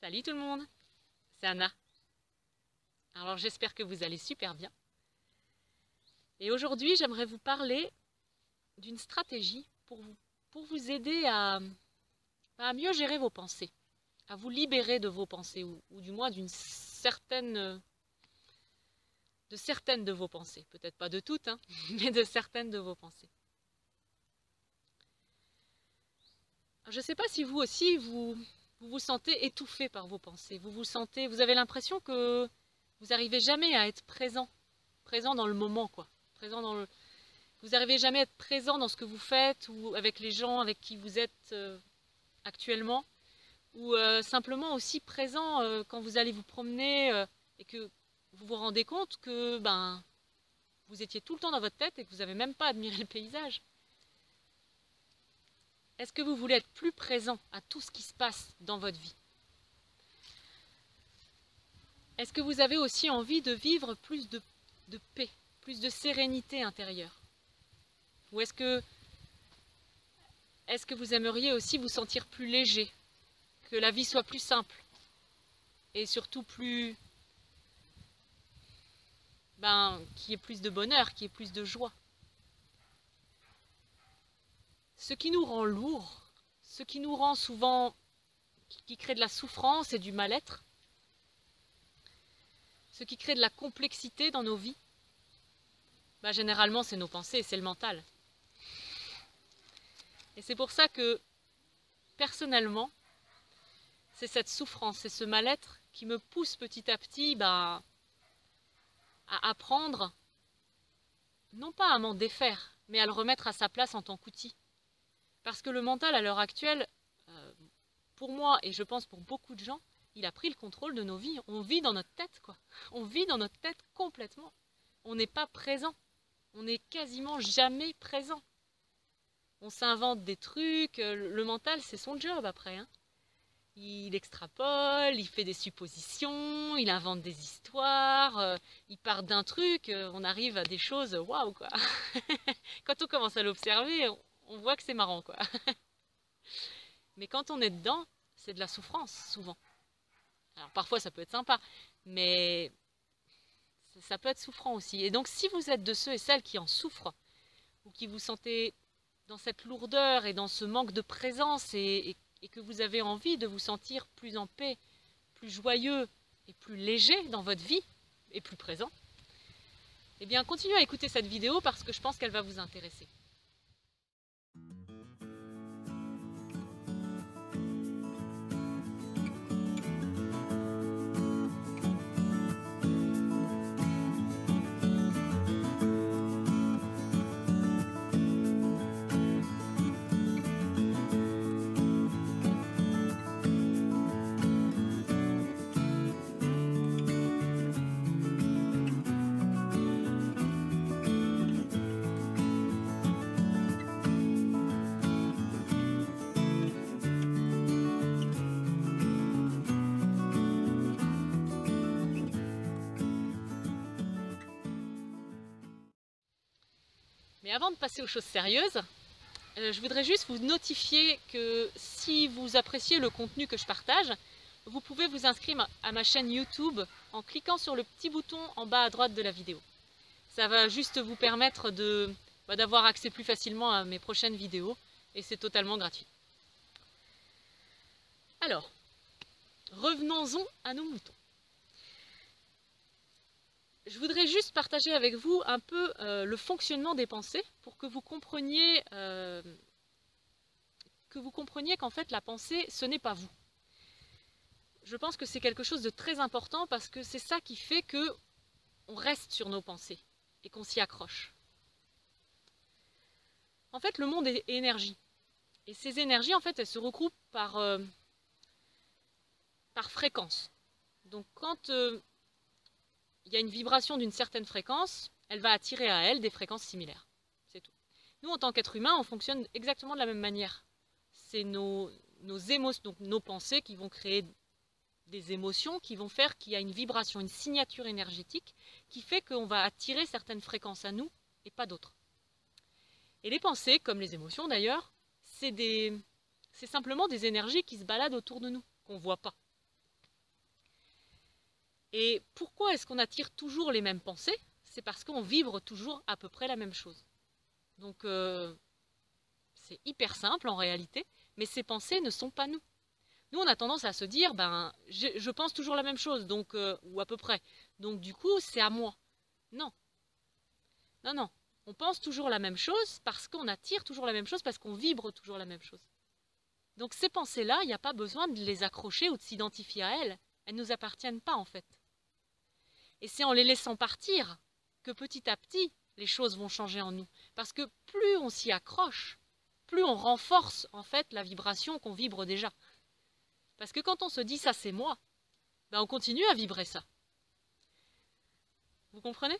Salut tout le monde, c'est Anna. Alors j'espère que vous allez super bien. Et aujourd'hui j'aimerais vous parler d'une stratégie pour vous aider à mieux gérer vos pensées, à vous libérer de vos pensées, ou du moins de certaines de vos pensées. Peut-être pas de toutes, hein, mais de certaines de vos pensées. Alors, je ne sais pas si vous aussi vous vous sentez étouffé par vos pensées. Vous avez l'impression que vous n'arrivez jamais à être présent dans le moment, quoi. Vous n'arrivez jamais à être présent dans ce que vous faites ou avec les gens avec qui vous êtes actuellement, ou simplement aussi présent quand vous allez vous promener et que vous vous rendez compte que vous étiez tout le temps dans votre tête et que vous n'avez même pas admiré le paysage. Est-ce que vous voulez être plus présent à tout ce qui se passe dans votre vie? Est-ce que vous avez aussi envie de vivre plus de paix, plus de sérénité intérieure? Ou est-ce que vous aimeriez aussi vous sentir plus léger, que la vie soit plus simple et surtout plus... qu'il y ait plus de bonheur, qu'il y ait plus de joie? Ce qui nous rend lourd, ce qui nous rend souvent, qui crée de la souffrance et du mal-être, ce qui crée de la complexité dans nos vies, généralement c'est nos pensées, c'est le mental. Et c'est pour ça que, personnellement, c'est cette souffrance, c'est ce mal-être qui me pousse petit à petit à apprendre, non pas à m'en défaire, mais à le remettre à sa place en tant qu'outil. Parce que le mental, à l'heure actuelle, pour moi, et je pense pour beaucoup de gens, il a pris le contrôle de nos vies. On vit dans notre tête, quoi. On vit dans notre tête complètement. On n'est pas présent. On n'est quasiment jamais présent. On s'invente des trucs. Le mental, c'est son job après, hein. Il extrapole, il fait des suppositions, il invente des histoires, il part d'un truc, on arrive à des choses, waouh, quoi. Quand on commence à l'observer, on voit que c'est marrant, quoi. Mais quand on est dedans, c'est de la souffrance, souvent. Alors parfois ça peut être sympa, mais ça peut être souffrant aussi. Et donc si vous êtes de ceux et celles qui en souffrent, ou qui vous sentez dans cette lourdeur et dans ce manque de présence, et que vous avez envie de vous sentir plus en paix, plus joyeux et plus léger dans votre vie, et plus présent, eh bien continuez à écouter cette vidéo parce que je pense qu'elle va vous intéresser. Mais avant de passer aux choses sérieuses, je voudrais juste vous notifier que si vous appréciez le contenu que je partage, vous pouvez vous inscrire à ma chaîne YouTube en cliquant sur le petit bouton en bas à droite de la vidéo. Ça va juste vous permettre d'avoir accès plus facilement à mes prochaines vidéos et c'est totalement gratuit. Alors, revenons-en à nos moutons. Je voudrais juste partager avec vous un peu le fonctionnement des pensées pour que vous compreniez qu'en fait la pensée, ce n'est pas vous. Je pense que c'est quelque chose de très important parce que c'est ça qui fait qu'on reste sur nos pensées et qu'on s'y accroche. En fait, le monde est énergie. Et ces énergies, en fait, elles se regroupent par fréquence. Donc quand il y a une vibration d'une certaine fréquence, elle va attirer à elle des fréquences similaires. C'est tout. Nous, en tant qu'êtres humains, on fonctionne exactement de la même manière. C'est nos émotions, donc nos pensées qui vont créer des émotions, qui vont faire qu'il y a une vibration, une signature énergétique, qui fait qu'on va attirer certaines fréquences à nous et pas d'autres. Et les pensées, comme les émotions d'ailleurs, c'est simplement des énergies qui se baladent autour de nous, qu'on ne voit pas. Et pourquoi est-ce qu'on attire toujours les mêmes pensées? C'est parce qu'on vibre toujours à peu près la même chose. Donc c'est hyper simple en réalité, mais ces pensées ne sont pas nous. Nous, on a tendance à se dire, ben, je pense toujours la même chose, donc ou à peu près. Donc du coup, c'est à moi. Non. Non, non. On pense toujours la même chose parce qu'on attire toujours la même chose, parce qu'on vibre toujours la même chose. Donc ces pensées-là, il n'y a pas besoin de les accrocher ou de s'identifier à elles. Elles ne nous appartiennent pas en fait. Et c'est en les laissant partir que petit à petit, les choses vont changer en nous. Parce que plus on s'y accroche, plus on renforce en fait la vibration qu'on vibre déjà. Parce que quand on se dit ça c'est moi, ben on continue à vibrer ça. Vous comprenez?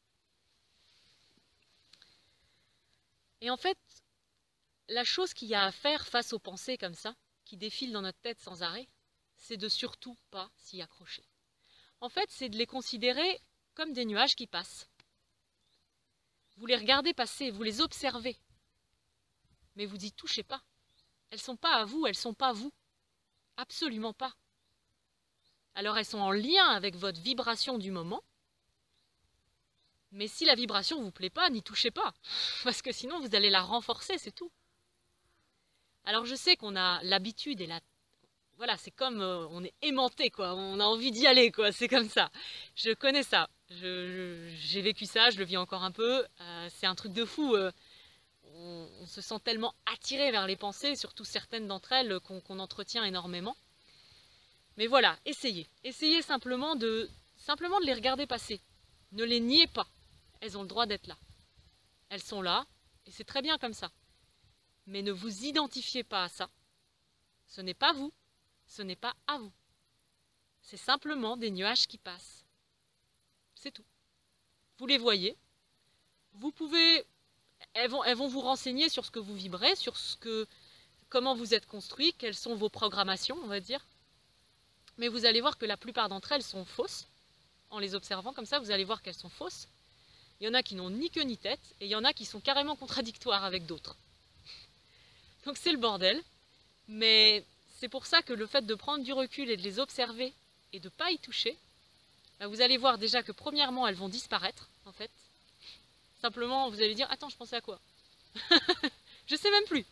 Et en fait, la chose qu'il y a à faire face aux pensées comme ça, qui défilent dans notre tête sans arrêt, c'est de surtout pas s'y accrocher. En fait, c'est de les considérer comme des nuages qui passent. Vous les regardez passer, vous les observez, mais vous n'y touchez pas. Elles ne sont pas à vous, elles ne sont pas vous. Absolument pas. Alors elles sont en lien avec votre vibration du moment, mais si la vibration ne vous plaît pas, n'y touchez pas, parce que sinon vous allez la renforcer, c'est tout. Alors je sais qu'on a l'habitude et la... Voilà, c'est comme on est aimanté, quoi. On a envie d'y aller, quoi. C'est comme ça. Je connais ça. J'ai vécu ça, je le vis encore un peu. C'est un truc de fou. On se sent tellement attiré vers les pensées, surtout certaines d'entre elles qu'on entretient énormément. Mais voilà, essayez. Essayez simplement de les regarder passer. Ne les niez pas. Elles ont le droit d'être là. Elles sont là, et c'est très bien comme ça. Mais ne vous identifiez pas à ça. Ce n'est pas vous. Ce n'est pas à vous. C'est simplement des nuages qui passent. C'est tout. Vous les voyez. Vous pouvez... Elles vont vous renseigner sur ce que vous vibrez, sur comment vous êtes construit, quelles sont vos programmations, on va dire. Mais vous allez voir que la plupart d'entre elles sont fausses. En les observant comme ça, vous allez voir qu'elles sont fausses. Il y en a qui n'ont ni queue ni tête, et il y en a qui sont carrément contradictoires avec d'autres. Donc c'est le bordel. Mais c'est pour ça que le fait de prendre du recul et de les observer et de ne pas y toucher, bah vous allez voir déjà que premièrement, elles vont disparaître, en fait. Simplement, vous allez dire, attends, je pensais à quoi? Je sais même plus.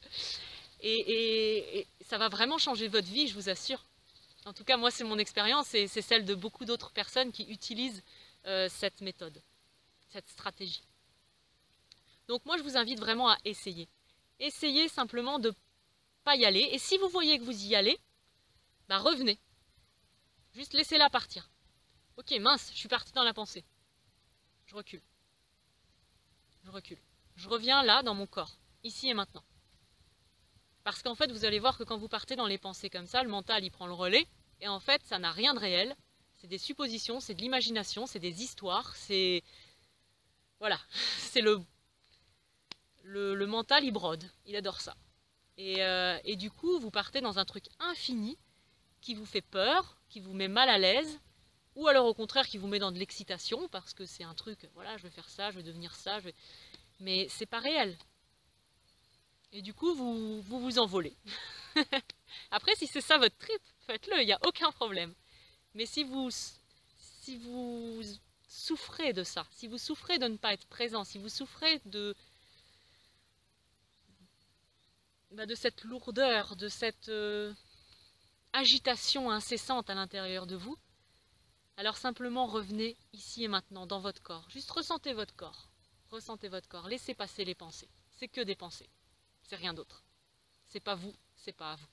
Et ça va vraiment changer votre vie, je vous assure. En tout cas, moi, c'est mon expérience et c'est celle de beaucoup d'autres personnes qui utilisent cette méthode, cette stratégie. Donc moi, je vous invite vraiment à essayer. Essayez simplement de pas y aller. Et si vous voyez que vous y allez, bah revenez. Juste laissez-la partir. Ok, mince, je suis partie dans la pensée. Je recule. Je recule. Je reviens là, dans mon corps, ici et maintenant. Parce qu'en fait, vous allez voir que quand vous partez dans les pensées comme ça, le mental, il prend le relais. Et en fait, ça n'a rien de réel. C'est des suppositions, c'est de l'imagination, c'est des histoires, c'est... Voilà, c'est le mental, il brode. Il adore ça. Et du coup, vous partez dans un truc infini qui vous fait peur, qui vous met mal à l'aise, ou alors au contraire qui vous met dans de l'excitation, parce que c'est un truc, voilà, je vais faire ça, je vais devenir ça, mais c'est pas réel. Et du coup, vous envolez. Après, si c'est ça votre trip, faites-le, il n'y a aucun problème. Mais si vous souffrez de ça, si vous souffrez de ne pas être présent, si vous souffrez de cette lourdeur, de cette agitation incessante à l'intérieur de vous, alors simplement revenez ici et maintenant dans votre corps. Juste ressentez votre corps. Ressentez votre corps. Laissez passer les pensées. C'est que des pensées. C'est rien d'autre. C'est pas vous, c'est pas à vous.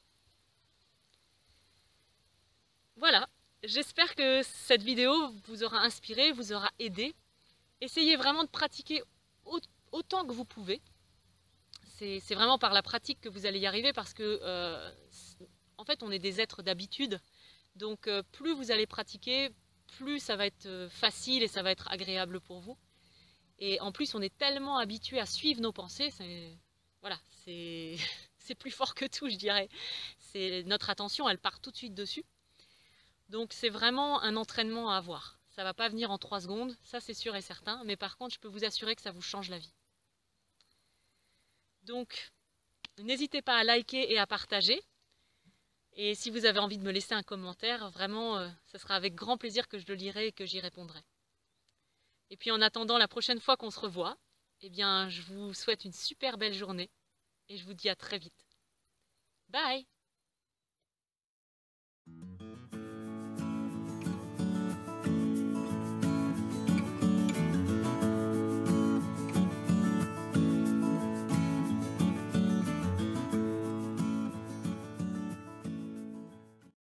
Voilà. J'espère que cette vidéo vous aura inspiré, vous aura aidé. Essayez vraiment de pratiquer autant que vous pouvez. C'est vraiment par la pratique que vous allez y arriver parce que, en fait, on est des êtres d'habitude. Donc, plus vous allez pratiquer, plus ça va être facile et ça va être agréable pour vous. Et en plus, on est tellement habitué à suivre nos pensées, voilà, c'est plus fort que tout, je dirais. Notre attention, elle part tout de suite dessus. Donc, c'est vraiment un entraînement à avoir. Ça ne va pas venir en 3 secondes, ça c'est sûr et certain. Mais par contre, je peux vous assurer que ça vous change la vie. Donc, n'hésitez pas à liker et à partager. Et si vous avez envie de me laisser un commentaire, vraiment, ce sera avec grand plaisir que je le lirai et que j'y répondrai. Et puis en attendant la prochaine fois qu'on se revoit, eh bien, je vous souhaite une super belle journée et je vous dis à très vite. Bye!